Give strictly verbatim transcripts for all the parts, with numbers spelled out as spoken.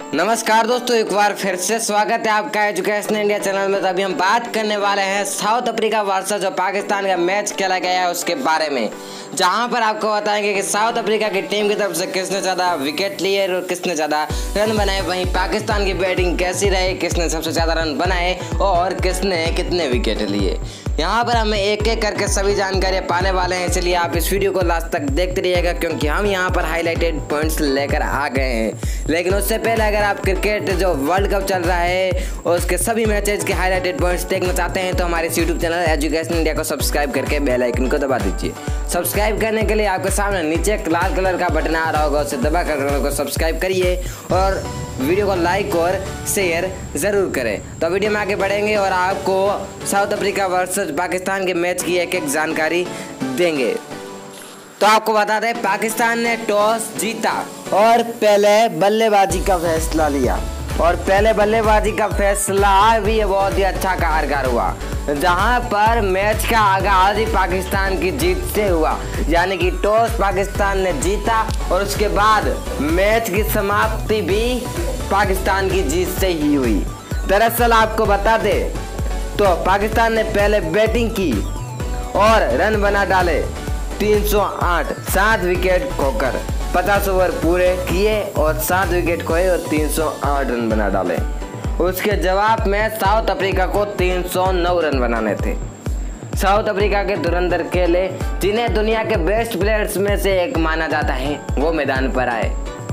नमस्कार दोस्तों, एक बार फिर से स्वागत है आपका एजुकेशन इंडिया चैनल में। तो अभी हम बात करने वाले हैं साउथ अफ्रीका वर्सेस जो पाकिस्तान का मैच खेला गया है उसके बारे में, जहां पर आपको बताएंगे कि साउथ अफ्रीका की टीम की तरफ से किसने ज़्यादा विकेट लिए और किसने ज़्यादा रन बनाए, वहीं पाकिस्तान की बैटिंग कैसी रही, किसने सबसे ज़्यादा रन बनाए और किसने कितने विकेट लिए। यहाँ पर हमें एक एक करके सभी जानकारियाँ पाने वाले हैं, इसलिए आप इस वीडियो को लास्ट तक देखते रहिएगा क्योंकि हम यहाँ पर हाईलाइटेड पॉइंट्स लेकर आ गए हैं। लेकिन उससे पहले अगर आप क्रिकेट जो वर्ल्ड कप चल रहा है और उसके सभी मैचेज के हाईलाइटेड पॉइंट्स देखना चाहते हैं तो हमारे यूट्यूब चैनल एजुकेशन इंडिया को सब्सक्राइब करके बेल आइकन को दबा दीजिए। सब्सक्राइब करने के लिए आपके सामने नीचे एक लाल कलर का बटन आ रहा होगा, उसे दबा कर चैनल को सब्सक्राइब करिए और वीडियो को लाइक और शेयर ज़रूर करें। तो वीडियो में आगे बढ़ेंगे और आपको साउथ अफ्रीका वर्सेस पाकिस्तान के मैच की एक एक जानकारी देंगे। तो आपको बता दें, पाकिस्तान ने टॉस जीता और पहले बल्लेबाजी का फैसला लिया और पहले बल्लेबाजी का फैसला भी बहुत ही अच्छा कारगर हुआ, जहां पर मैच का आगाज ही पाकिस्तान की जीत से हुआ। यानी कि टॉस पाकिस्तान ने जीता और उसके बाद मैच की समाप्ति भी पाकिस्तान की जीत से ही हुई। दरअसल आपको बता दें तो पाकिस्तान ने पहले बैटिंग की और रन बना डाले तीन सौ आठ, सात विकेट खोकर पचास ओवर पूरे किए और सात विकेट खोए और तीन सौ आठ रन बना डाले। उसके जवाब में साउथ अफ्रीका को तीन सौ नौ रन बनाने थे। साउथ अफ्रीका के धुरंधर खेले, जिन्हें दुनिया के बेस्ट प्लेयर्स में से एक माना जाता है, वो मैदान पर आए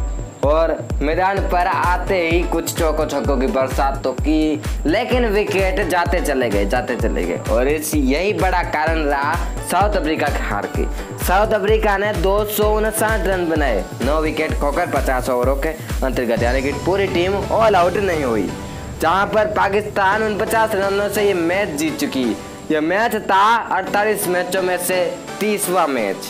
और मैदान पर आते ही कुछ चौको छक्कों की बरसात तो की, लेकिन विकेट जाते चले गए जाते चले गए और इस यही बड़ा कारण रहा साउथ अफ्रीका की हार की। साउथ अफ्रीका ने दो सौ उनसाठ रन बनाए, नौ विकेट खोकर पचास ओवरों के अंतर्गत, यानी कि पूरी टीम ऑल आउट नहीं हुई। जहां पर पाकिस्तान उनपचास रनों से ये मैच जीत चुकी। यह मैच था अड़तालीस मैचों में से तीसवां मैच।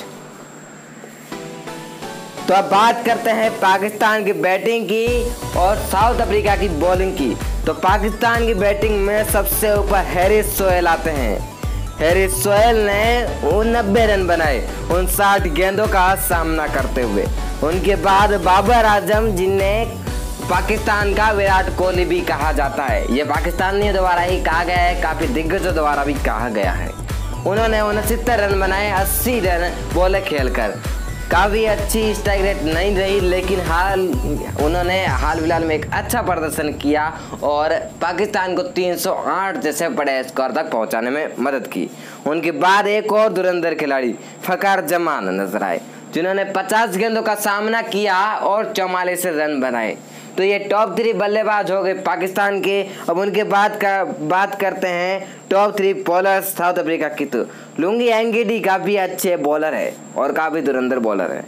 तो अब बात करते हैं पाकिस्तान की बैटिंग की और साउथ अफ्रीका की बॉलिंग की। तो पाकिस्तान की बैटिंग में सबसे ऊपर हैरिस सोहेल आते हैं। हैरिस सोहेल ने नब्बे रन बनाए उनसाठ गेंदों का सामना करते हुए। उनके बाद बाबर आजम, जिन्हें पाकिस्तान का विराट कोहली भी कहा जाता है, ये पाकिस्तानियों द्वारा ही कहा गया है, काफ़ी दिग्गजों द्वारा भी कहा गया है। उन्होंने उनसत्तर रन बनाए अस्सी रन बॉले खेलकर। काफ़ी अच्छी स्ट्राइक रेट नहीं रही, लेकिन हाल उन्होंने हाल फिलहाल में एक अच्छा प्रदर्शन किया और पाकिस्तान को तीन सौ आठ जैसे बड़े स्कोर तक पहुंचाने में मदद की। उनके बाद एक और धुरंधर खिलाड़ी फकर जमान नजर आए, जिन्होंने पचास गेंदों का सामना किया और चौवालीस रन बनाए। तो ये टॉप थ्री बल्लेबाज हो गए पाकिस्तान के। अब उनके बाद का बात करते हैं top three bowlers South Africa की। तो लुंगी एंगिडी काफ़ी अच्छे बॉलर है और काफ़ी धुरंधर बॉलर है।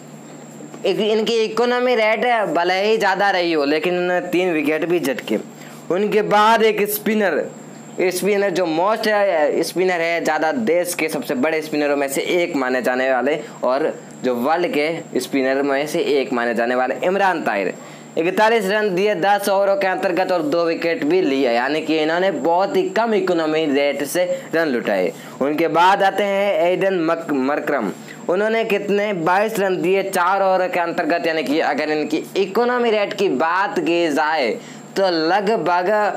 एक, इनकी इकोनॉमी रेट भले ही ज़्यादा रही हो, लेकिन उन्होंने तीन विकेट भी झटके। उनके बाद एक स्पिनर स्पिनर जो मोस्ट स्पिनर है, ज़्यादा देश के सबसे बड़े स्पिनरों में से एक माने जाने वाले और जो वर्ल्ड के स्पिनर में से एक माने जाने वाले इमरान ताहिर, इकतालीस रन दिए दस ओवरों के अंतर्गत और दो विकेट भी लिए, यानी कि इन्होंने बहुत ही कम इकोनॉमी रेट से रन लुटाए। उनके बाद आते हैं एडन मरक्रम। उन्होंने कितने बाईस रन दिए चार ओवर के अंतर्गत, यानी कि अगर इनकी इकोनॉमी रेट की बात की जाए तो लगभग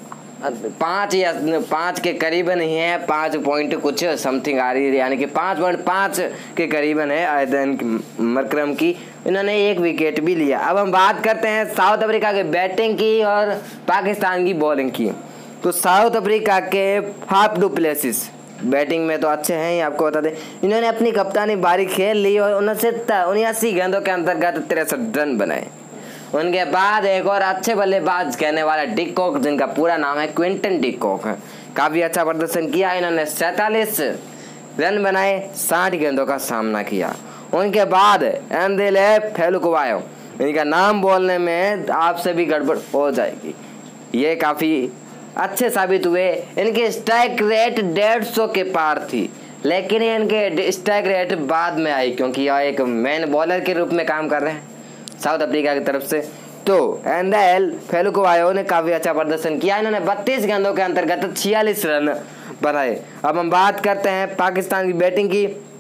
पाँच या पाँच के करीबन ही है, पाँच पॉइंट कुछ समथिंग आ रही है, यानी कि पाँच पॉइंट पाँच के करीबन है एडन मरक्रम की। इन्होंने एक विकेट भी लिया। अब हम बात करते हैं साउथ अफ्रीका के बैटिंग की और पाकिस्तान की बॉलिंग की। तो साउथ अफ्रीका के हाफ डू प्लेसिस बैटिंग में तो अच्छे हैं ही, आपको बता दें इन्होंने अपनी कप्तानी बारी खेल ली और उनसत्तर उन्यासी गेंदों के अंतर्गत तिरसठ रन बनाए। उनके बाद एक और अच्छे बल्लेबाज कहने वाला डिकॉक, जिनका पूरा नाम है क्विंटन डिकॉक, काफ़ी अच्छा प्रदर्शन किया। इन्होंने सैंतालीस रन बनाए, साठ गेंदों का सामना किया। उनके बाद अंदिले फेलुक्वायो, इनका नाम बोलने में आपसे भी गड़बड़ हो जाएगी, ये काफ़ी अच्छे साबित हुए। इनकी स्ट्राइक रेट डेढ़ सौ के पार थी, लेकिन इनके स्ट्राइक रेट बाद में आई क्योंकि यह एक मेन बॉलर के रूप में काम कर रहे हैं साउथ अफ्रीका की तरफ से। तो अंदिले फेलुक्वायो ने काफ़ी अच्छा प्रदर्शन किया। इन्होंने बत्तीस गेंदों के अंतर्गत छियालीस रन बनाए। अब हम बात करते हैं पाकिस्तान की बैटिंग की।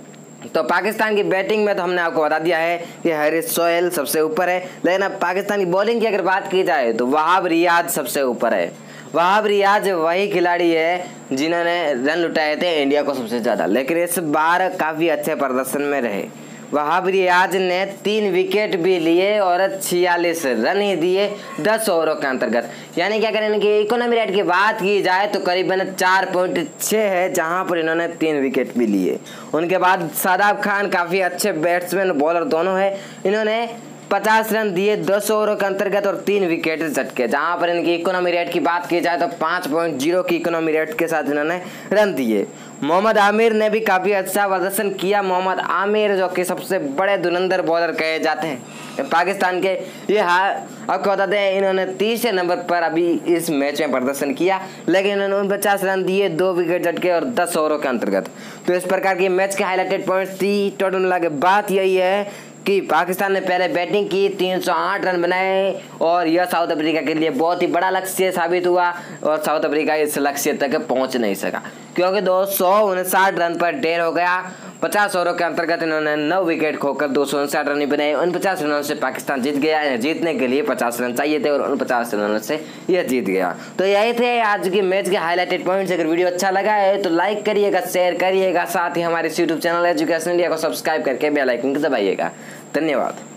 तो पाकिस्तान की बैटिंग में तो हमने आपको बता दिया है कि हैरिस सोहेल सबसे ऊपर है, लेकिन अब पाकिस्तान की बॉलिंग की अगर बात की जाए तो वहाब रियाज सबसे ऊपर है। वहाब रियाज वही खिलाड़ी है जिन्होंने रन लुटाए थे इंडिया को सबसे ज़्यादा, लेकिन इस बार काफ़ी अच्छे प्रदर्शन में रहे। वहाब रियाज ने तीन विकेट भी लिए और छियालीस रन ही दिए दस ओवरों के अंतर्गत, यानी कि अगर इनकी इकोनॉमी रेट की बात की जाए तो करीबन चार पॉइंट छः है, जहां पर इन्होंने तीन विकेट भी लिए। उनके बाद शादाब खान काफ़ी अच्छे बैट्समैन बॉलर दोनों है, इन्होंने पचास रन दिए दस ओवरों के अंतर्गत और तीन विकेट झटके, जहां पर इनकी इकोनॉमी रेट की बात की जाए तो पाँच पॉइंट जीरो की इकोनॉमी रेट के साथ इन्होंने रन दिए। मोहम्मद आमिर ने भी काफ़ी अच्छा प्रदर्शन किया। मोहम्मद आमिर जो कि सबसे बड़े धुरंधर बॉलर कहे जाते हैं पाकिस्तान के, ये हाँ आपको बताते हैं इन्होंने तीसरे नंबर पर अभी इस मैच में प्रदर्शन किया, लेकिन इन्होंने उनपचास रन दिए, दो विकेट झटके और दस ओवरों के अंतर्गत। तो इस प्रकार की मैच के हाईलाइटेड पॉइंट्स थी। टोटल मिला के बात यही है कि पाकिस्तान ने पहले बैटिंग की, तीन सौ आठ रन बनाए और यह साउथ अफ्रीका के लिए बहुत ही बड़ा लक्ष्य साबित हुआ और साउथ अफ्रीका इस लक्ष्य तक पहुंच नहीं सका क्योंकि दो सौ उनसाठ रन पर ढेर हो गया। पचास ओवरों के अंतर्गत इन्होंने नौ विकेट खोकर दो सौ उनसाठ रन बनाए। उन पचास रनों से पाकिस्तान जीत गया। जीतने के लिए पचास रन चाहिए थे और उन पचास रनों से यह जीत गया। तो यही थे आज की मैच के हाईलाइटेड पॉइंट्स। अगर वीडियो अच्छा लगा है तो लाइक करिएगा, शेयर करिएगा, साथ ही हमारे यूट्यूब चैनल एजुकेशन इंडिया को सब्सक्राइब करके बेल आइकन को दबाइएगा। धन्यवाद।